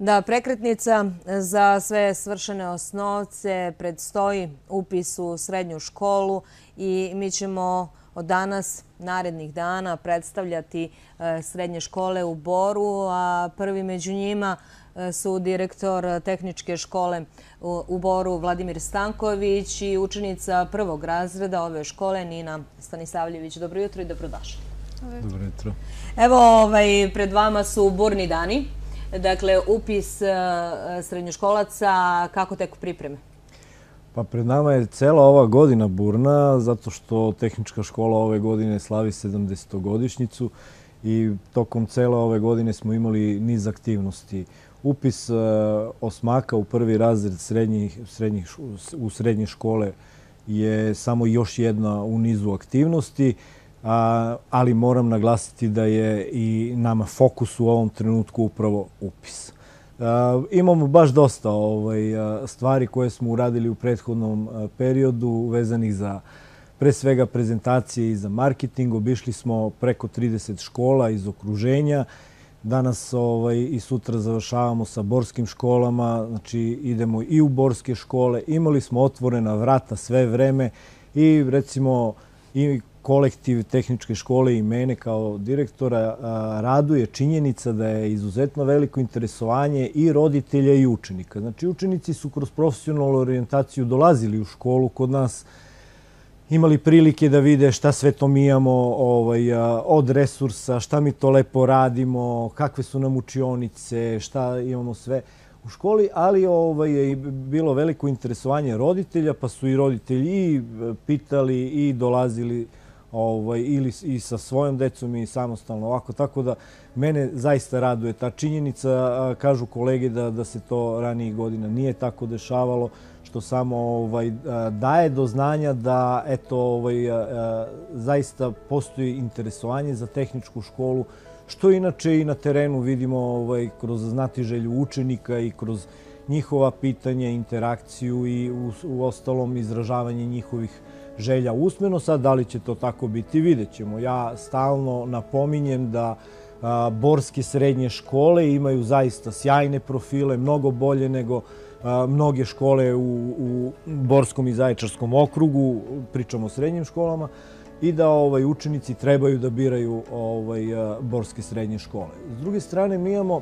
Da, prekretnica za sve svršene osnovce, predstoji upis u srednju školu i mi ćemo od danas, narednih dana, predstavljati srednje škole u Boru, a prvi među njima su direktor tehničke škole u Boru Vladimir Stanković i učenica prvog razreda ove škole Nina Stanisavljević. Dobro jutro i dobrodošli. Dobro jutro. Evo, pred vama su burni dani. Dakle, upis srednjoškolaca, kako teku pripreme? Pa pred nama je cela ova godina burna, zato što tehnička škola ove godine slavi 70-godišnjicu i tokom cele ove godine smo imali niz aktivnosti. Upis osmaka u prvi razred u srednje škole je samo još jedna u nizu aktivnosti, ali moram naglasiti da je i nama fokus u ovom trenutku upravo upis. Imamo baš dosta stvari koje smo uradili u prethodnom periodu vezanih za pre svega prezentacije i za marketing. Obišli smo preko 30 škola iz okruženja. Danas i sutra završavamo sa borskim školama, znači idemo i u borske škole. Imali smo otvorena vrata sve vreme i recimo i kolektiv tehničke škole i mene kao direktora raduje činjenica da je izuzetno veliko interesovanje i roditelja i učenika. Znači, učenici su kroz profesionalnu orijentaciju dolazili u školu kod nas, imali prilike da vide šta sve to mi imamo od resursa, šta mi to lepo radimo, kakve su nam učionice, šta imamo sve u školi, ali je bilo veliko interesovanje roditelja, pa su i roditelji i pitali i dolazili ili i sa svojom decom i samostalno ovako. Tako da mene zaista raduje ta činjenica. Kažu kolege da se to ranijih godina nije tako dešavalo, što samo daje do znanja da zaista postoji interesovanje za tehničku školu, što inače i na terenu vidimo kroz znatiželju učenika i kroz njihova pitanja, interakciju i u ostalom izražavanje njihovih želja usmeno. Sad, da li će to tako biti, vidjet ćemo. Ja stalno napominjem da borske srednje škole imaju zaista sjajne profile, mnogo bolje nego mnoge škole u Borskom i Zaječarskom okrugu, pričamo o srednjim školama, i da učenici trebaju da biraju borske srednje škole. S druge strane, mi imamo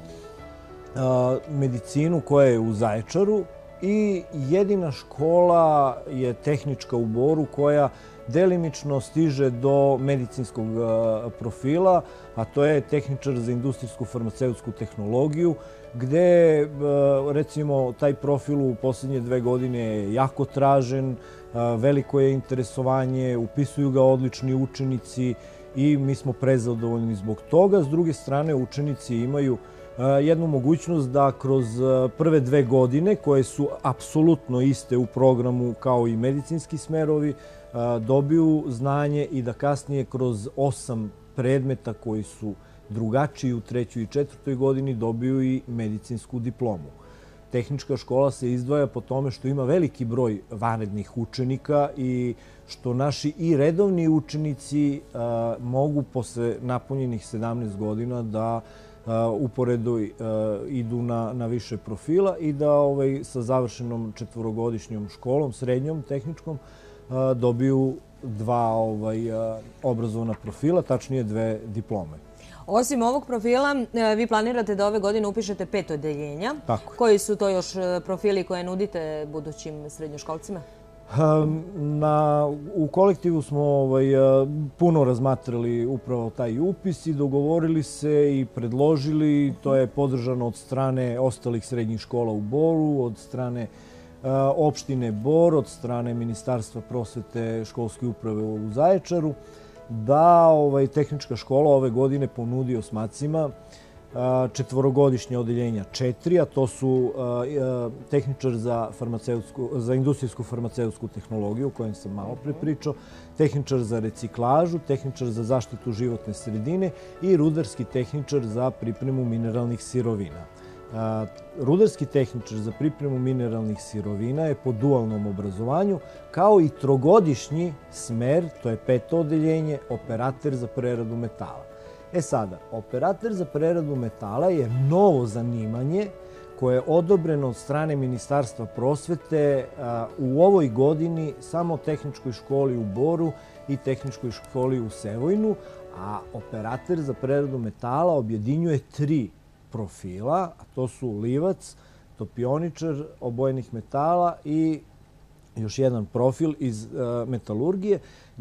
medicinu koja je u Zaječaru i jedina škola je tehnička u Boru koja delimično stiže do medicinskog profila, a to je tehničar za industrijsku farmaceutsku tehnologiju, gde recimo taj profil u posljednje 2 godine je jako tražen, veliko je interesovanje, upisuju ga odlični učenici i mi smo prezadovoljni zbog toga. S druge strane, učenici imaju jednu mogućnost da kroz prve 2 godine, koje su apsolutno iste u programu kao i medicinski smerovi, dobiju znanje i da kasnije kroz 8 predmeta koji su drugačiji u 3. i 4. godini dobiju i medicinsku diplomu. Tehnička škola se izdvaja po tome što ima veliki broj vanrednih učenika i što naši i redovni učenici mogu posle napunjenih 17 godina da uporedo idu na više profila i da sa završenom 4-godišnjom školom, srednjom tehničkom, dobiju 2 obrazovna profila, tačnije 2 diplome. Osim ovog profila, vi planirate da ove godine upišete 5 odeljenja. Tako. Koji su to još profili koje nudite budućim srednjoškolcima? U kolektivu smo puno razmatrali upravo taj upis i dogovorili se i predložili. To je podržano od strane ostalih srednjih škola u Boru, od strane opštine Bor, od strane Ministarstva prosvete, školske uprave u Zaječaru, da tehnička škola ove godine ponudi osmacima 4-godišnje odeljenja 4, a to su tehničar za industrijsku farmaceutsku tehnologiju, o kojem sam malo pre pričao, tehničar za reciklažu, tehničar za zaštitu životne sredine i rudarski tehničar za pripremu mineralnih sirovina. Rudarski tehničar za pripremu mineralnih sirovina je po dualnom obrazovanju, kao i 3-godišnji smer, to je 5. odeljenje, operater za preradu metala. Sada, operater za preradu metala je novo zanimanje koje je odobreno od strane Ministarstva prosvete u ovoj godini samo Tehničkoj školi u Boru i Tehničkoj školi u Sevojnu, a operater za preradu metala objedinjuje 3 profila, a to su livac, topioničar obojenih metala i još jedan profil iz metalurgije,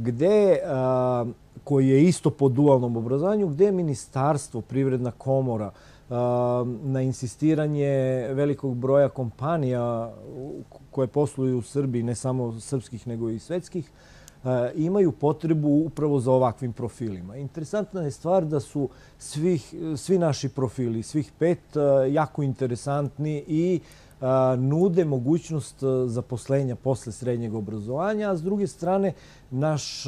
koji je isto po dualnom obrazovanju, gde je Ministarstvo, Privredna komora, na insistiranje velikog broja kompanija koje posluju u Srbiji, ne samo srpskih nego i svetskih, imaju potrebu upravo za ovakvim profilima. Interesantna je stvar da su svi naši profili, svih 5, jako interesantni i nude mogućnost zaposlenja posle srednjeg obrazovanja, a s druge strane naš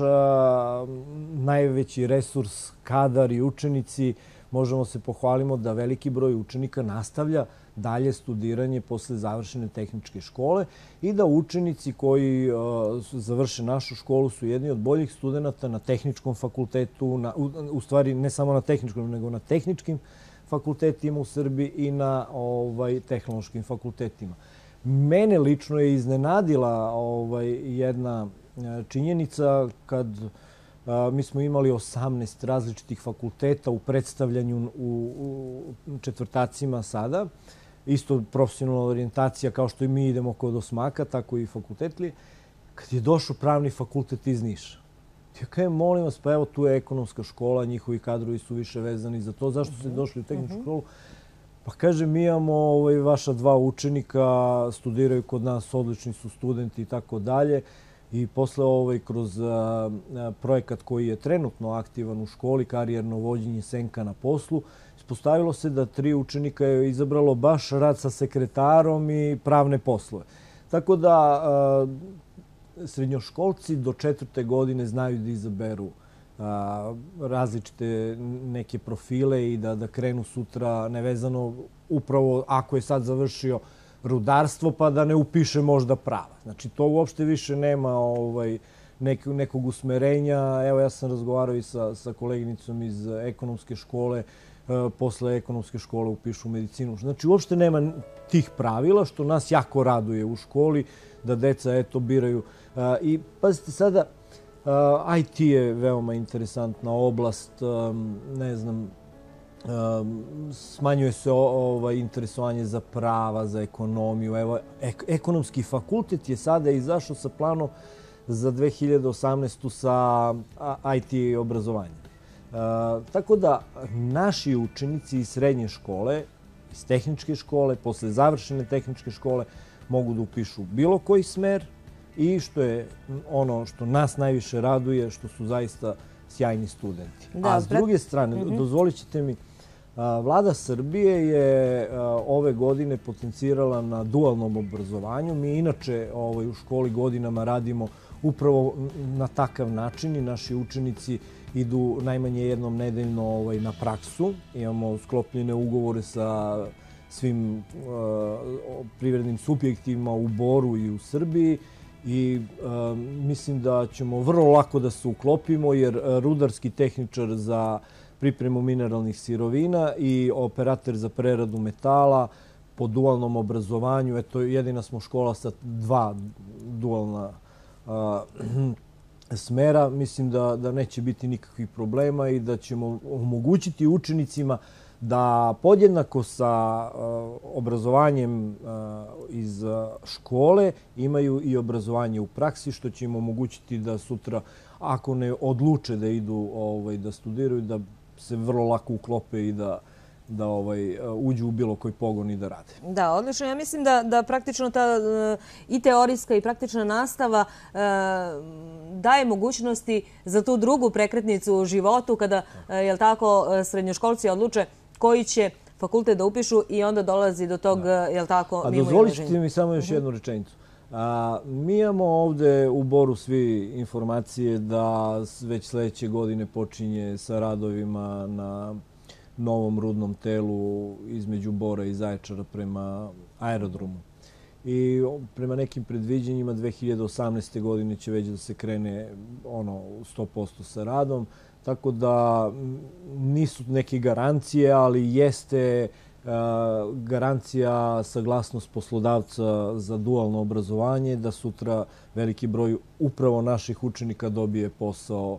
najveći resurs, kadar i učenici, možemo se pohvalimo da veliki broj učenika nastavlja dalje studiranje posle završene tehničke škole i da učenici koji završe našu školu su jedni od boljih studenta na tehničkom fakultetu, u stvari ne samo na tehničkom, nego na tehničkim fakultetima u Srbiji i na tehnološkim fakultetima. Mene lično je iznenadila jedna činjenica kad mi smo imali 18 različitih fakulteta u predstavljanju u četvrtacima sada. Isto profesionalna orijentacija kao što i mi idemo kod osmaka, tako i fakultetli. Kad je došao pravni fakultet iz Niša. Ja kažem, molim vas, pa evo tu je ekonomska škola, njihovi kadrovi su više vezani za to. Zašto ste došli u tehničku školu? Pa kaže, mi imamo vaša 2 učenika, studiraju kod nas, odlični su studenti i tako dalje. I posle kroz projekat koji je trenutno aktivan u školi, karijerno vođenje Senka na poslu, ispostavilo se da 3 učenika je izabralo baš rad sa sekretarom i pravne poslove. Tako da srednjoškolci do 4. godine znaju da izaberu različite neke profile i da krenu sutra nevezano upravo ako je sad završio rudarstvo pa da ne upiše možda prava. Znači to uopšte više nema nekog usmerenja. Evo ja sam razgovarao i sa koleginicom iz ekonomske škole, posle ekonomske škole upišu medicinu. Znači uopšte nema tih pravila što nas jako raduje u školi da deca biraju. I pazite sada, IT je veoma interesantna oblast, ne znam, smanjuje se interesovanje za prava, za ekonomiju. Evo, ekonomski fakultet je sada izašao sa planom za 2018. sa IT obrazovanjem. Tako da naši učenici iz srednje škole, iz tehničke škole, posle završene tehničke škole, mogu da upišu bilo koji smer i što je ono što nas najviše raduje, što su zaista sjajni studenti. A s druge strane, dozvolit ćete mi, Vlada Srbije je ove godine potencirala na dualnom obrazovanju. Mi inače u školi godinama radimo upravo na takav način i naši učenici idu najmanje jednom nedeljno na praksu. Imamo sklopljene ugovore sa svim privrednim subjektima u Boru i u Srbiji i mislim da ćemo vrlo lako da se uklopimo jer rudarski tehničar za pripremu mineralnih sirovina i operater za preradu metala po dualnom obrazovanju. Eto, jedina smo škola sa 2 dualna smera. Mislim da neće biti nikakvih problema i da ćemo omogućiti učenicima da podjednako sa obrazovanjem iz škole imaju i obrazovanje u praksi, što će im omogućiti da sutra, ako ne odluče da idu da studiraju, da se vrlo lako uklope i da uđu u bilo koji pogon i da rade. Da, odlično. Ja mislim da praktično ta i teorijska i praktična nastava daje mogućnosti za tu drugu prekretnicu u životu kada, jel tako, srednjoškolci odluče koji će fakultet da upišu i onda dolazi do tog, jel tako, mimo ilaženja. A dozvolite mi samo još jednu rečenicu. Mi imamo ovde u Boru svi informacije da već sledeće godine počinje sa radovima na novom rudnom telu između Bora i Zaječara prema aerodromu. I prema nekim predviđenjima 2018. godine će već da se krene 100% sa radom. Tako da nisu neke garancije, ali jeste garancija, saglasnost poslodavca za dualno obrazovanje, da sutra veliki broj upravo naših učenika dobije posao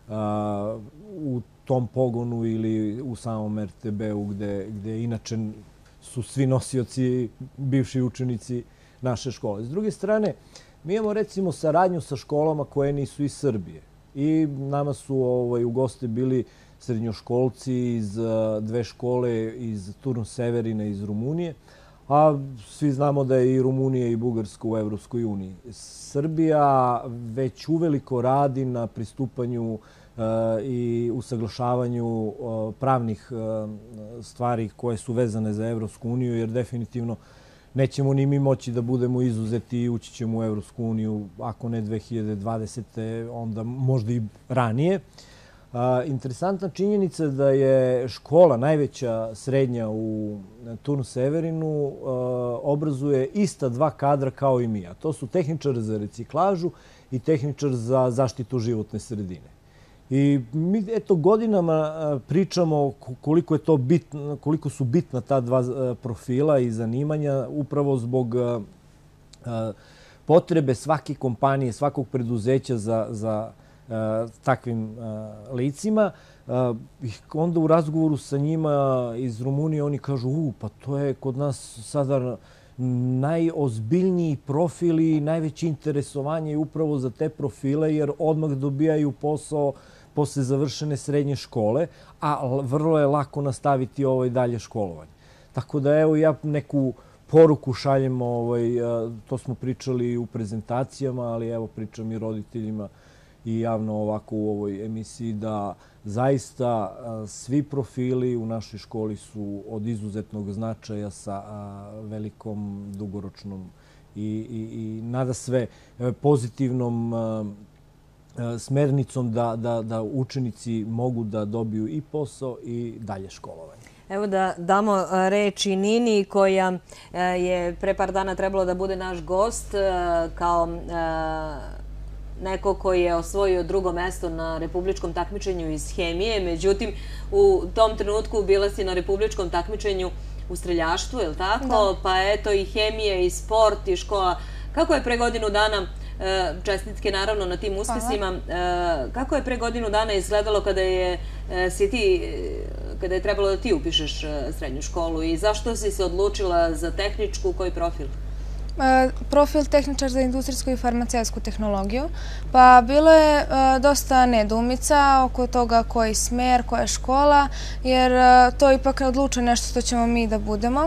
u tom pogonu ili u samom RTB-u gde inače su svi nosioci, bivši učenici naše škole. S druge strane, mi imamo recimo saradnju sa školama koje nisu iz Srbije i nama su u goste bili srednjoškolci iz dve škole iz Turn Severina iz Rumunije, a svi znamo da je i Rumunija i Bugarska u Evropskoj uniji. Srbija već uveliko radi na pristupanju i usaglašavanju pravnih stvari koje su vezane za Evropsku uniju, jer definitivno nećemo ni mi moći da budemo izuzeti i ući ćemo u Evropsku uniju, ako ne 2020. onda možda i ranije. Interesantna činjenica da je škola, najveća srednja u Turn Severinu, obrazuje ista dva kadra kao i mi, a to su tehničar za reciklažu i tehničar za zaštitu životne sredine. I mi godinama pričamo koliko su bitna ta dva profila i zanimanja upravo zbog potrebe svake kompanije, svakog preduzeća za takvim licima. Onda u razgovoru sa njima iz Rumunije oni kažu pa to je kod nas sada najozbiljniji profil i najveće interesovanje upravo za te profile, jer odmah dobijaju posao posle završene srednje škole, a vrlo je lako nastaviti dalje školovanje. Tako da evo ja neku poruku šaljem, to smo pričali u prezentacijama, ali evo pričam i roditeljima i javno ovako u ovoj emisiji, da zaista svi profili u našoj školi su od izuzetnog značaja sa velikom dugoročnom i nada sve pozitivnom smernicom da učenici mogu da dobiju i posao i dalje školovanje. Evo da damo reč i Nini, koja je pre par dana trebalo da bude naš gost kao neko koji je osvojio drugo mesto na republičkom takmičenju iz hemije. Međutim, u tom trenutku bila si na republičkom takmičenju u streljaštvu, je li tako? Da. Pa eto i hemija, i sport, i škola. Kako je pre godinu dana, čestitke naravno na tim uspesima, kako je pre godinu dana izgledalo kada je trebalo da ti upišeš srednju školu i zašto si se odlučila za tehničku, koji profil? Profil tehničar za industrijsku i farmaceutsku tehnologiju. Pa bilo je dosta nedoumica oko toga koji smer, koja škola, jer to ipak odlučuje nešto što ćemo mi da budemo.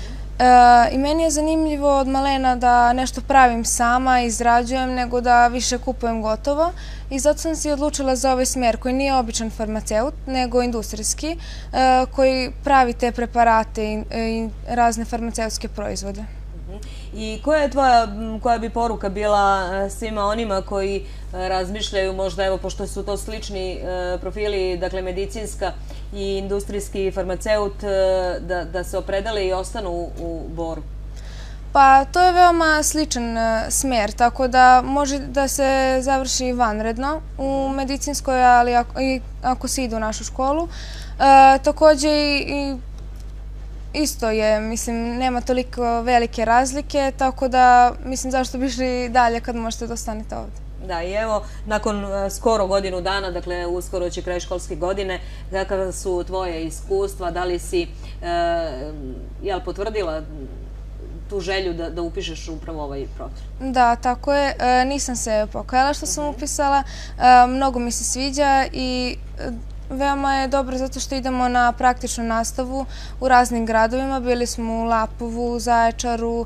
I meni je zanimljivo od malena da nešto pravim sama, izrađujem, nego da više kupujem gotovo. I zato sam se odlučila za ovaj smer koji nije običan farmaceut, nego industrijski, koji pravi te preparate i razne farmaceutske proizvode. I koja bi poruka bila svima onima koji razmišljaju možda, evo, pošto su to slični profili, dakle medicinska i industrijski farmaceut, da se opredele i ostanu u Boru? Pa to je veoma sličan smer, tako da može da se završi vanredno u medicinskoj, ali ako se ide u našu školu. Takođe i isto je, mislim, nema toliko velike razlike, tako da, mislim, zašto bi išli dalje kad možete da ostanete ovde. Da, i evo, nakon skoro godinu dana, dakle, uskoro će kraj školske godine, kakva su tvoje iskustva, da li si potvrdila tu želju da upišeš upravo ovaj profil? Da, tako je. Nisam se pokajala što sam upisala. Mnogo mi se sviđa i veoma je dobro zato što idemo na praktičnu nastavu u raznim gradovima. Bili smo u Lapovu, u Zaječaru,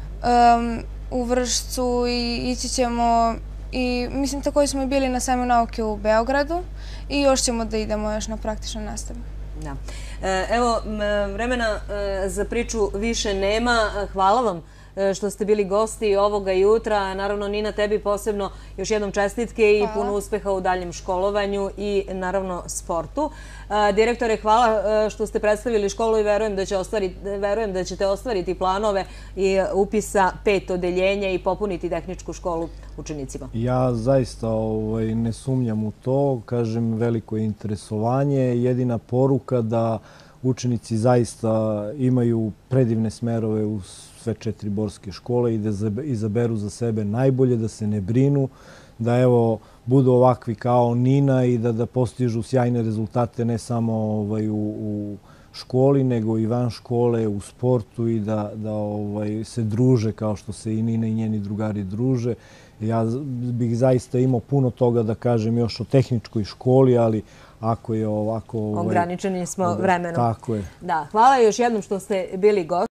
u Vršcu i ići ćemo i mislim takođe smo i bili na sajmu nauke u Beogradu i još ćemo da idemo još na praktičnu nastavu. Da. Evo, vremena za priču više nema. Hvala vam što ste bili gosti ovoga jutra. Naravno, Nina, tebi posebno još jednom čestitke i puno uspeha u daljem školovanju i naravno sportu. Direktore, hvala što ste predstavili školu i verujem da ćete ostvariti planove i upisa 5 odeljenja i popuniti tehničku školu učenicima. Ja zaista ne sumnjam u to. Kažem, veliko je interesovanje. Jedina poruka da učenici zaista imaju predivne smerove u sve 4 borske škole i da izaberu za sebe najbolje, da se ne brinu, da evo budu ovakvi kao Nina i da postižu sjajne rezultate ne samo u školi, nego i van škole, u sportu i da se druže kao što se i Nina i njeni drugari druže. Ja bih zaista imao puno toga da kažem još o tehničkoj školi, ali ako je ovako... Ograničeni smo vremenom. Tako je. Da, hvala još jednom što ste bili gosti.